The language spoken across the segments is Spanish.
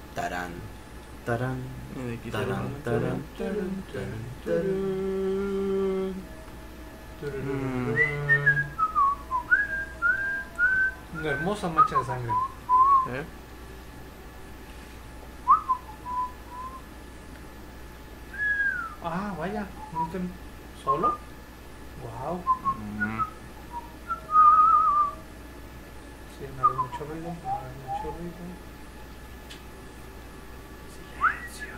Tarán, tarán, Quisiera tarán, una- tarán, tarán, tarán, tarán. Una hermosa mancha de sangre. ¿Eh? Ah, vaya. ¿No estoy solo? Wow. Mm. Sí, me hace mucho ruido. Me hace mucho ruido. Silencio.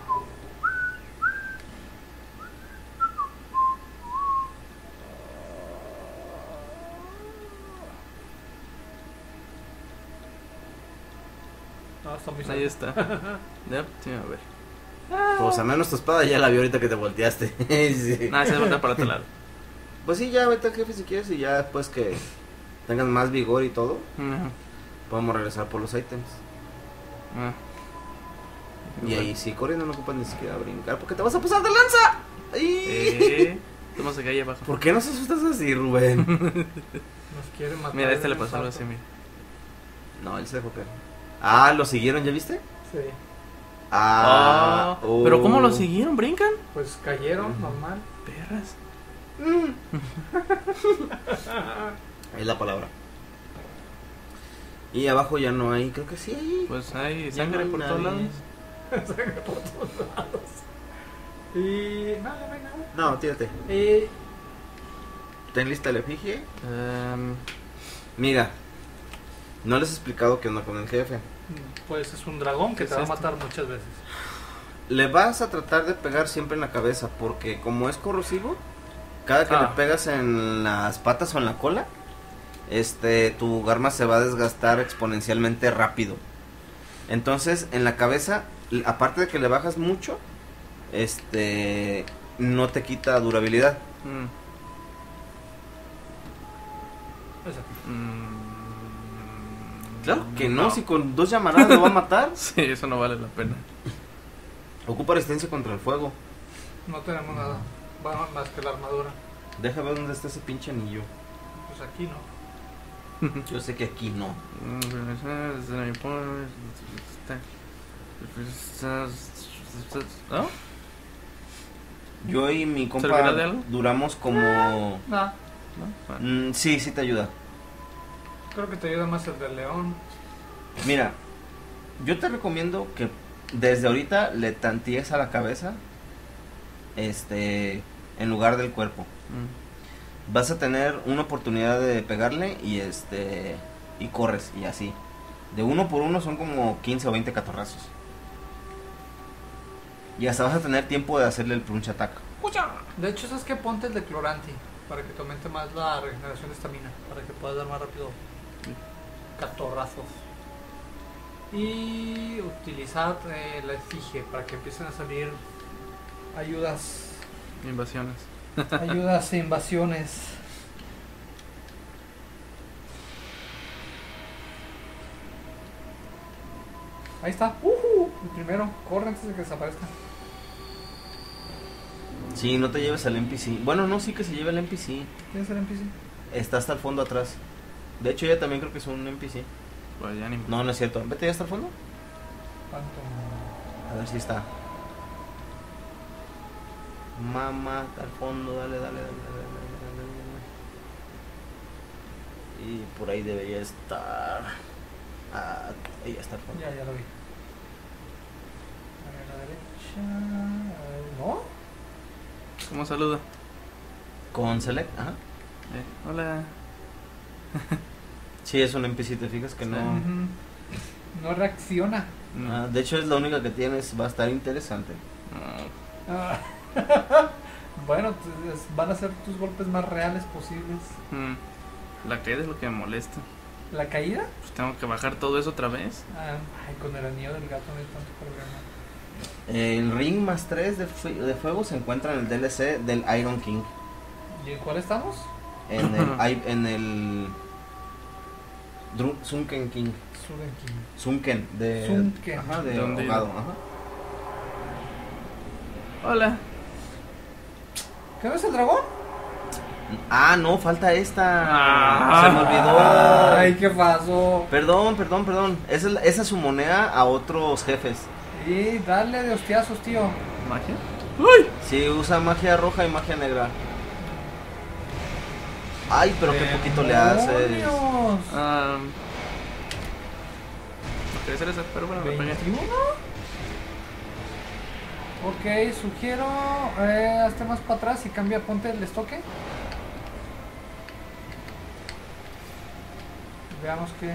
No, está muy Ahí cerca. está. Yep, sí, a ver. Pues al menos tu espada ya la vi ahorita que te volteaste. Sí. Nada, se voltea para otro lado. Pues sí, ya vete al jefe si quieres y ya después que tengan más vigor y todo, Ajá. podemos regresar por los ítems. Ah. Y ahí sí, corriendo no ocupas ni siquiera brincar porque te vas a pasar de lanza. ¡Ay! Estamos acá ahí abajo. ¿Por qué nos asustas así, Rubén? Nos quiere matar. Mira, este en le el pasó algo salto. así, mira. No, él se dejó caer. Ah, ¿lo siguieron? ¿Ya viste? Sí. Ah, Oh, pero ¿cómo lo siguieron? ¿Brincan? Pues cayeron, Ujú. normal. Perras. Es la palabra. Y abajo ya no hay, creo que sí hay. Pues hay Ya sangre no hay por todos nadie. lados. Sangre por todos lados. Y. No, no hay nada. No, tírate. Ten lista la efigie. Mira, no les he explicado qué onda con el jefe. Pues es un dragón que ¿Qué te es va a esto? matar muchas veces. Le vas a tratar de pegar siempre en la cabeza porque como es corrosivo, cada que le pegas en las patas o en la cola, tu arma se va a desgastar exponencialmente rápido. Entonces, en la cabeza, aparte de que le bajas mucho, no te quita durabilidad. Esa. Claro que no, si con 2 llamaradas lo va a matar. Sí, eso no vale la pena. Ocupa resistencia contra el fuego. No tenemos nada. Va más que la armadura. Deja ver dónde está ese pinche anillo. Pues aquí no. Yo sé que aquí no. ¿No? Yo y mi compa ¿Servirá de algo? duramos como... No. ¿No? Bueno. Sí, sí te ayuda. Creo que te ayuda más el del león. Mira, yo te recomiendo que desde ahorita le tantees a la cabeza, en lugar del cuerpo. Vas a tener una oportunidad de pegarle y corres y así. De uno por uno son como 15 o 20 catorrazos. Y hasta vas a tener tiempo de hacerle el punch attack. De hecho, ¿sabes qué? Ponte el de Cloranti para que te aumente más la regeneración de estamina. Para que puedas dar más rápido catorrazos. Y utilizad la efigie para que empiecen a salir ayudas. Invasiones. Ayudas e invasiones. Ahí está. El primero. Corre antes de que desaparezca. Sí, no te lleves al NPC. Bueno, no, sí que se lleve al NPC. ¿Quién es el NPC? Está hasta el fondo atrás. De hecho, ella también creo que es un NPC. Pues ya ni No, no es cierto. Vete ya hasta el fondo. ¿Cuánto? A ver si está. Mamá, hasta el fondo. Dale, dale, dale, dale, dale, dale. Y por ahí debería estar. Ah, ahí está el fondo. Ya lo vi. A la derecha. ¿No? ¿Cómo saluda? Con Select, ajá. Hola. Sí, es un NPC, te fijas que no. Ujú. No reacciona. Ah, de hecho, es la única que tienes. Va a estar interesante. No. Ah. Bueno, van a ser tus golpes más reales posibles. La caída es lo que me molesta. ¿La caída? Pues tengo que bajar todo eso otra vez. Ay, con el anillo del gato no hay tanto problema. El ring más 3 de fuego se encuentra en el DLC del Iron King. ¿Y en cuál estamos? En el Sunken King. Sudenki. Sunken de Sunken. Ajá, de ¿De dónde? ahogado, ajá. Hola. ¿Qué no es el dragón? Ah, no, falta esta. Ah. Se me olvidó. Ay, ¿qué pasó? Perdón. Esa es su moneda a otros jefes. Sí, dale de hostiazos, tío. ¿Magia? ¡Uy! Sí, usa magia roja y magia negra. Ay, pero qué poquito le haces. ¡Demonios! No quería hacer eso, pero bueno, me pegué. 21. Ok, sugiero hazte más para atrás y cambia, ponte el estoque. Veamos que...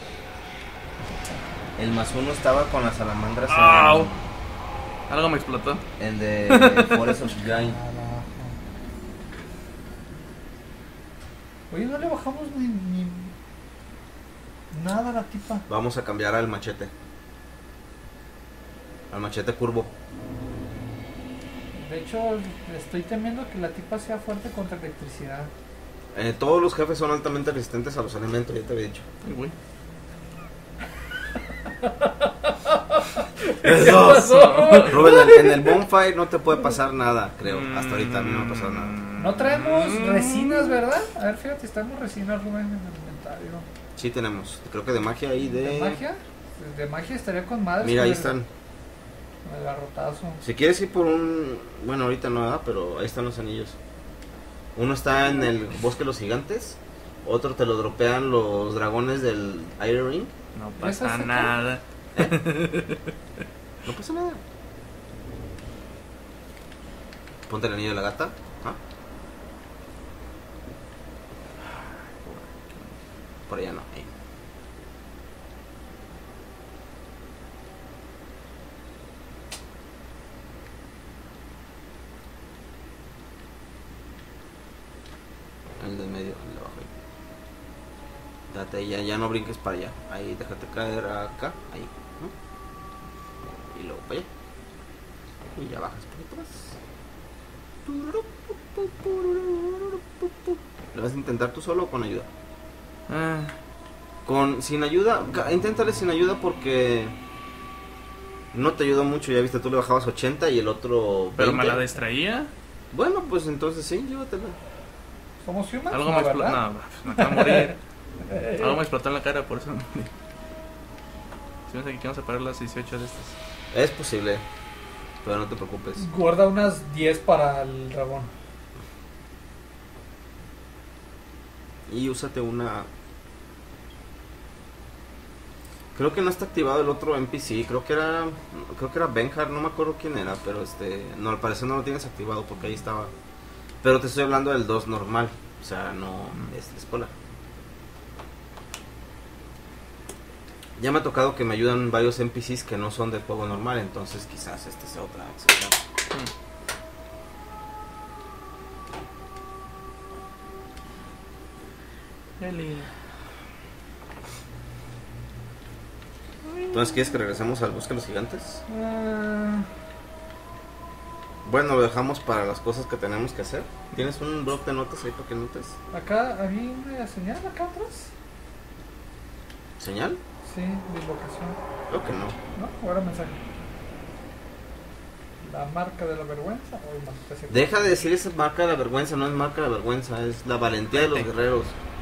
El +1 estaba con las salamandras ¡Au! Algo me explotó. en de Forest of Giant. Oye, no le bajamos ni nada a la tipa. Vamos a cambiar al machete. Al machete curvo. De hecho, estoy temiendo que la tipa sea fuerte contra electricidad. Todos los jefes son altamente resistentes a los alimentos, ya te había dicho. Ay, güey. Rubén, en el bonfire no te puede pasar nada, creo. Hasta ahorita a mí no me ha pasado nada. No traemos resinas, ¿verdad? A ver, fíjate, estamos resinas, Rubén, en el inventario. Sí tenemos, creo que de magia y ¿De magia? De magia estaría con madres. Mira, con ahí el- están. con el garrotazo. Si quieres ir por un... Bueno, ahorita no, ¿verdad? Pero ahí están los anillos. Uno está en el bosque de los gigantes. Otro te lo dropean los dragones del Iron Ring. No ¿Esa pasa es nada. No pasa nada. Ponte el anillo de la gata. ¿Ah? Por allá no. Ahí. El del medio, el de abajo ahí. Date ahí, ya no brinques para allá. Ahí, déjate caer acá. Ahí. ¿No? Y luego para allá. Y ya bajas un poquito más. ¿Lo vas a intentar tú solo o con ayuda? Sin ayuda, inténtale sin ayuda porque no te ayuda mucho. Ya viste, tú le bajabas 80 y el otro 20. Pero me la distraía. Bueno, pues entonces sí, llévatela. ¿Somos humans? Algo me No, explotó. ¿verdad? No, me acabo de morir. Algo me explotó en la cara, por eso. Si me hace que vamos a parar las 18 de estas. Es posible, pero no te preocupes. Guarda unas 10 para el dragón. Y úsate una... Creo que no está activado el otro NPC. Creo que era Benjar, no me acuerdo quién era, pero no, al parecer no lo tienes activado porque ahí estaba. Pero te estoy hablando del 2 normal, o sea, no es la escuela. Ya me ha tocado que me ayudan varios NPCs que no son de juego normal, entonces quizás este sea otra excepción. Eli. Entonces, ¿quieres que regresemos al bosque de los gigantes? Ah, Bueno, lo dejamos para las cosas que tenemos que hacer. ¿Tienes un bloc de notas ahí para que notes? acá había una señal acá atrás. ¿Señal? Sí, de locación. Creo que no. ¿No? Ahora mensaje. La marca de la vergüenza o el maldita. Deja de decir esa marca de la vergüenza, no es marca de la vergüenza, es la valentía de los guerreros.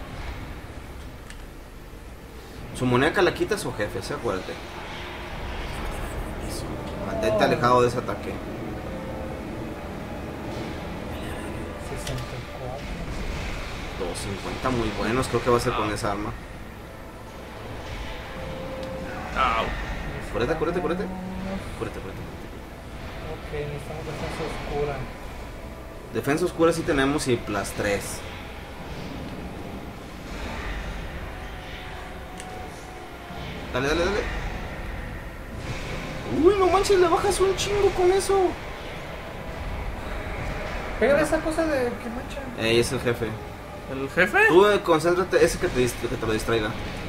Su muñeca la quita su jefe, ¿se acuérdate? Eso. Mantente alejado de ese ataque. 64. 250 muy buenos, creo que va a ser con esa arma. Au. Cúrate. Cúrate. Ok, necesitamos defensa oscura. Defensa oscura sí tenemos y +3. Dale. Uy, no manches, le bajas un chingo con eso. Pégale esa cosa de que mancha. Ey, es el jefe. ¿El jefe? Tú concéntrate, ese que te lo distraiga.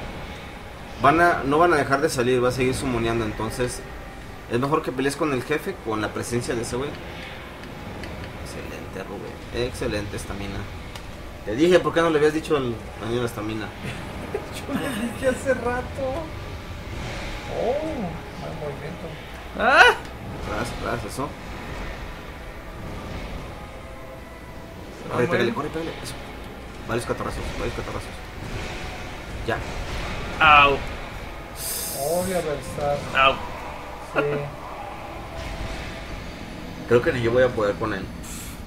No van a dejar de salir, va a seguir sumoneando, entonces es mejor que pelees con el jefe con la presencia de ese güey. Excelente, Rubén. Excelente estamina. Te dije, ¿por qué no le habías dicho el daño de la estamina? Yo lo dije hace rato. Oh, mal movimiento. ¡Ah! Atrás, eso. Corre, pégale, bueno. corre, pégale. Eso. Varios catarrazos, varios catarrazos. Ya. Au. Obvio, Belsat. Au. Sí. Creo que ni yo voy a poder con él.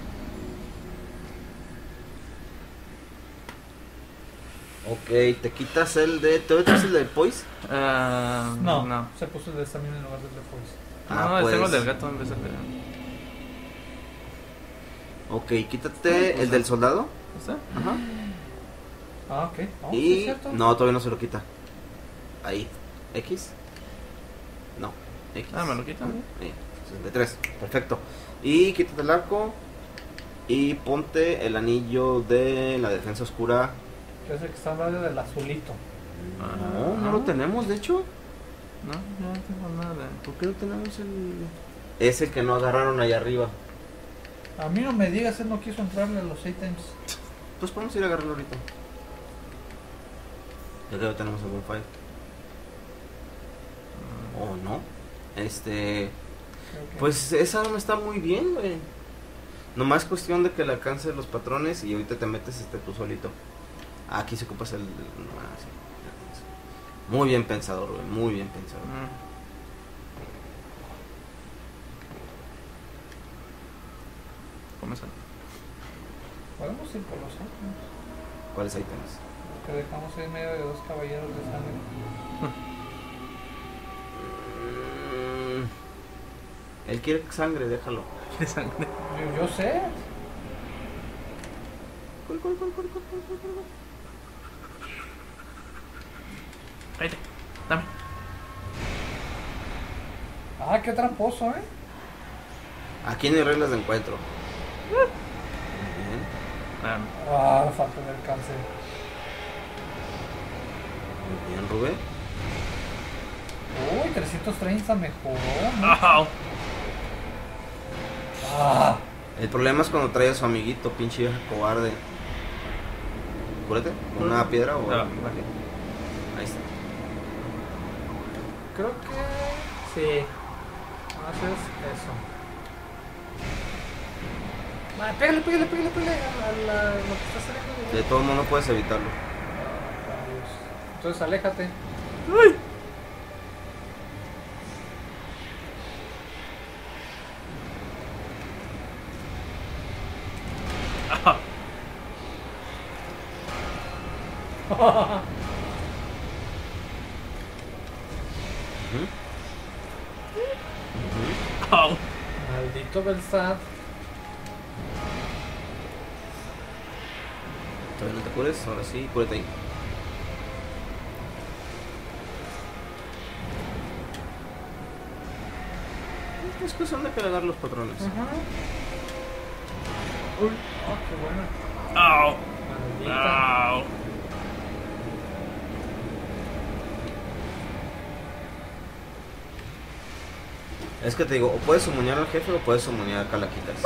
Ok, te quitas el de... ¿Te metes el de Poise? No, No. se puso el de estamina en lugar del de Force. No, tengo el del gato en vez del. Ok, quítate el del soldado. ¿Está? Ajá. Ah, ok. Oh, sí, Y... es cierto. No, todavía no se lo quita. Ahí. ¿X? No. X. Ah, me lo quitan. Ahí. 63. Perfecto. Y quítate el arco. Y ponte el anillo de la defensa oscura. Que es el que está hablando del azulito. No lo tenemos, de hecho. No, ya no tengo nada. ¿Por qué no tenemos el...? Ese que no agarraron allá arriba. A mí no me digas, él no quiso entrarle a los ítems. Pues podemos ir a agarrarlo ahorita. Ya que ya tenemos el bonfire. ¿O no? Creo que- Pues esa arma está muy bien, güey. Nomás cuestión de que le alcances los patrones y ahorita te metes tú solito. Aquí se ocupas el... sí. Muy bien pensador, güey. Muy bien pensado. ¿Cómo sale? Podemos ir por los ítems. ¿Cuáles ítems? Que dejamos ahí en medio de dos caballeros de sangre. Él quiere sangre, déjalo. ¿Qué sangre? Yo sé. Corre. Cállate. Dame. Ah, qué tramposo, ¿eh? Aquí no hay reglas de encuentro. Muy bien. Ah, Falta de alcance. Muy bien, Rubén. Uy, 330 mejoró, ¿no? au. Ah, El problema es cuando trae a su amiguito, pinche vieja cobarde. Cúrate, con una piedra o Ah. ahí está. creo que sí. Haces eso. Ah, pégale a lo que está saliendo De todo modo no puedes evitarlo. Rayos. Entonces aléjate. Ah, au. Maldito Belsat. Todavía no te cures, ahora sí, cúrate ahí. Es cuestión de que le dar los patrones. Uy, qué buena. Au. Maldita. Au. Es que te digo, o puedes summonear al jefe o puedes summonear a Calaquitas.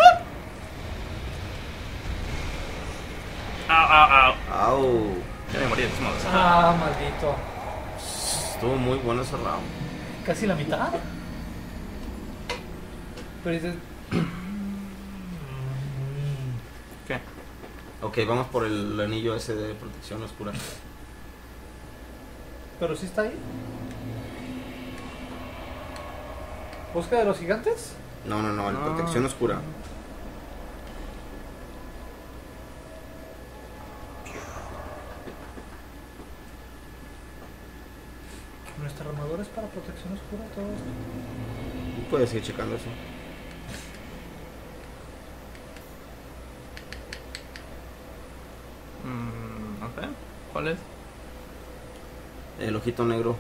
Au. Au. Ya me morí de todos modos. Maldito. Estuvo muy bueno ese round. Casi la mitad. Pero dices. ¿Qué? Ok, vamos por el anillo ese de protección oscura. Pero sí está ahí. ¿Bosque de los gigantes? No, el No. protección oscura. Nuestra armadura es para protección oscura, todo esto. Puedes ir checando eso. Ok. ¿Cuál es? El ojito negro.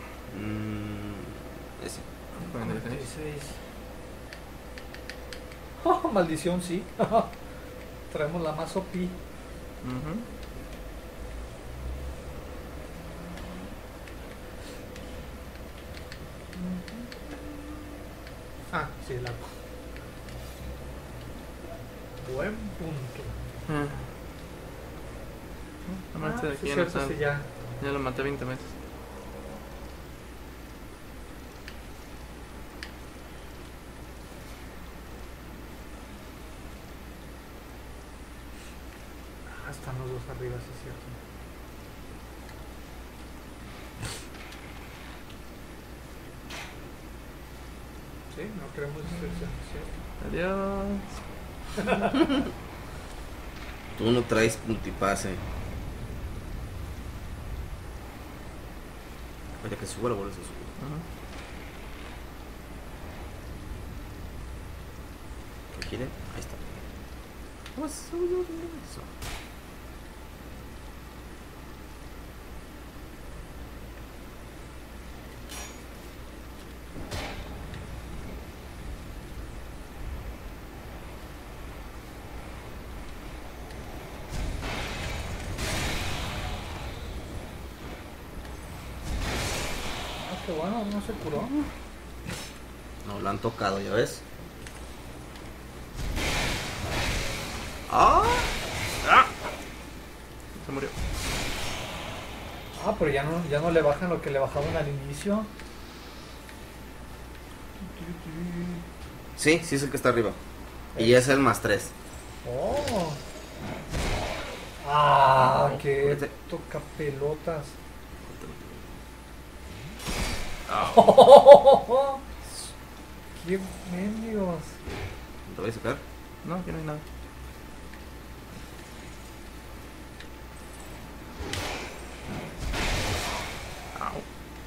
Ese. 46. Oh, maldición, sí. Traemos la más OP. Ah, sí, el arco. Buen punto. Este de aquí Sí, ya no cierto, está. sí, ya. Ya lo maté 20 veces. están los dos arriba, sí es cierto. Sí, no queremos dispersión, ¿cierto? Adiós. Tú no traes multipase. Vaya que suba la bola, se sube. Ajá. Que gire. Ahí está. Eso. Ah, qué bueno, no se curó. No, lo han tocado, ¿ya ves? ¡Ah! Se murió. Ah, pero ya no le bajan lo que le bajaban al inicio. Sí, sí es el que está arriba. Y es el +3. Oh. Ah, qué Vete. toca pelotas. Ah. Qué mendigos. ¿Te voy a sacar? No, aquí no hay nada. Au.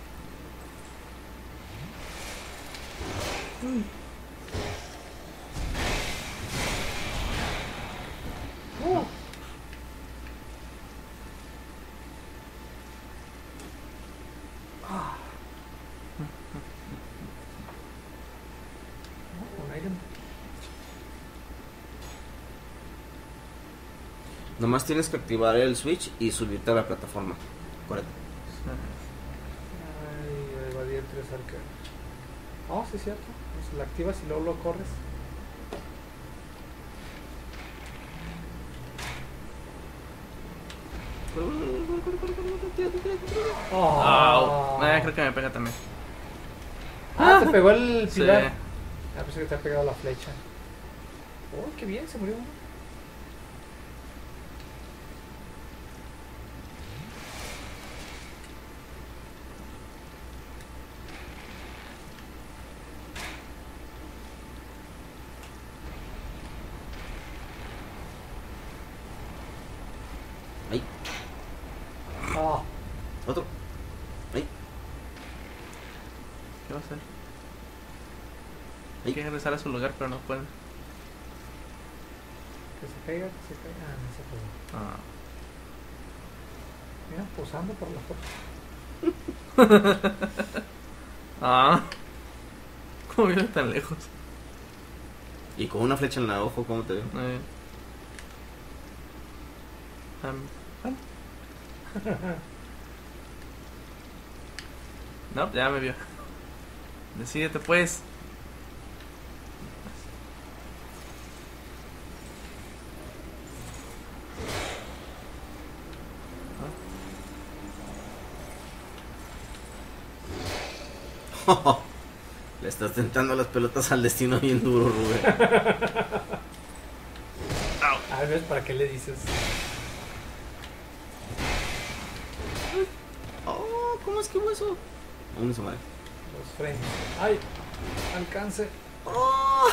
Un item. Nomás tienes que activar el switch y subirte a la plataforma. Correcto. Ay, evadí el 3 arquero. Oh, sí es cierto. Pues la activas y luego lo corres. Oh. Au. Creo que me pega también. Ah, te pegó el Sí. pilar. Ah, pensé que te ha pegado la flecha. Oh, qué bien, se murió uno. Ahí. Ah, Otro. Ahí. ¿Qué va a hacer? Ahí. Quiere regresar a su lugar, pero no puede. que se caiga, que se caiga. Ah, no se pegó. Ah. Mira, posando por la foto. Ah. ¿Cómo viene tan lejos? Y con una flecha en la ojo, ¿cómo te veo? No, ya me vio. Decídete pues. Le estás tentando las pelotas al destino bien duro, Rubén. A ver, ¿para qué le dices? Oh, ¿cómo es que hubo eso? Aún no se muere. Los frames. ¡Ay! Alcance. Oh.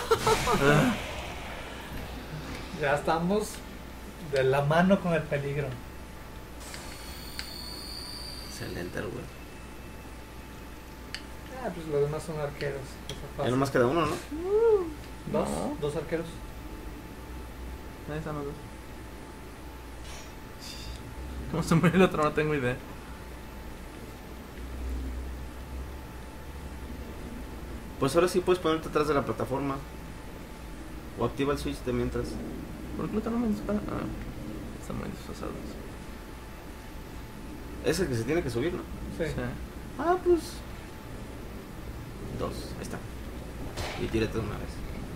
Ya estamos de la mano con el peligro. Excelente, Rubén. Ah, pues los demás son arqueros. Ya nomás queda uno, ¿no? ¿Dos? No. ¿Dos arqueros? Ahí están los dos. ¿Cómo se muere el otro? No tengo idea. Pues ahora sí puedes ponerte atrás de la plataforma. O activa el switch de mientras. ¿Por qué el otro no me dispara? Ah, están muy disfrazados. Es el que se tiene que subir, ¿no? Sí. Sí. Ah, pues. Dos, ahí está. Y tírate de una vez.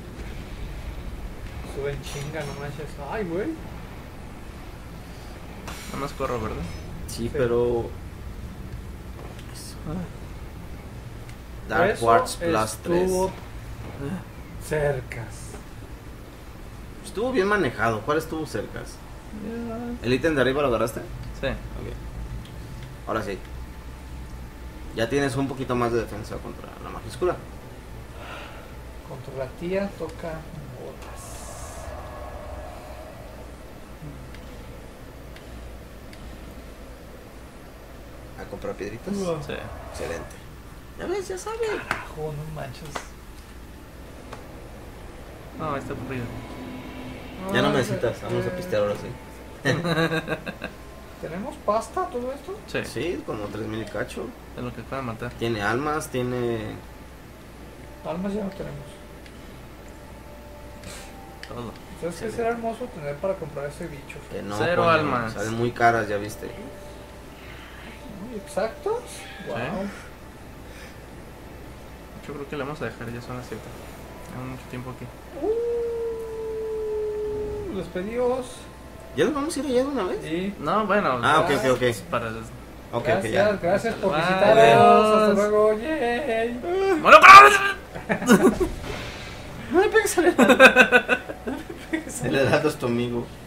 Suben chinga, no manches. ¡Ay, güey! Nada más corro, ¿verdad? Sí, pero. Eso. Ah. Dark Eso Quartz Plus 3. estuvo Ah. cercas. Estuvo bien manejado. ¿Cuál estuvo cercas? ¿El ítem de arriba lo agarraste? Sí. Ok. Ahora sí. Ya tienes un poquito más de defensa contra la magia oscura. Contra la tía toca botas. ¿A comprar piedritas? Sí. Excelente. Ya ves, ya sabe. Carajo, no manches. No, está aburrido. Ya no me necesitas, vamos a pistear ahora sí. ¿Tenemos pasta todo esto? Sí. Sí, como 3000 y cacho. Es lo que pueden matar. Tiene almas, tiene... Almas ya no tenemos. Todo. ¿Sabes qué será hermoso tener para comprar ese bicho? Que no, Cero coño, almas. Salen muy caras, ya viste. Muy exactos. Wow. Yo creo que le vamos a dejar, ya son las 7. Tengo mucho tiempo aquí. Los pedidos. ¿Ya nos vamos a ir allá de una vez? Y No, bueno. Ah, ok, ok, ok. Para... Ok, gracias, ok, ya. gracias por Adiós. visitarnos. Hasta luego. Yay. ¡Bueno, No le pegues al Heraldo. El Heraldo es tu amigo.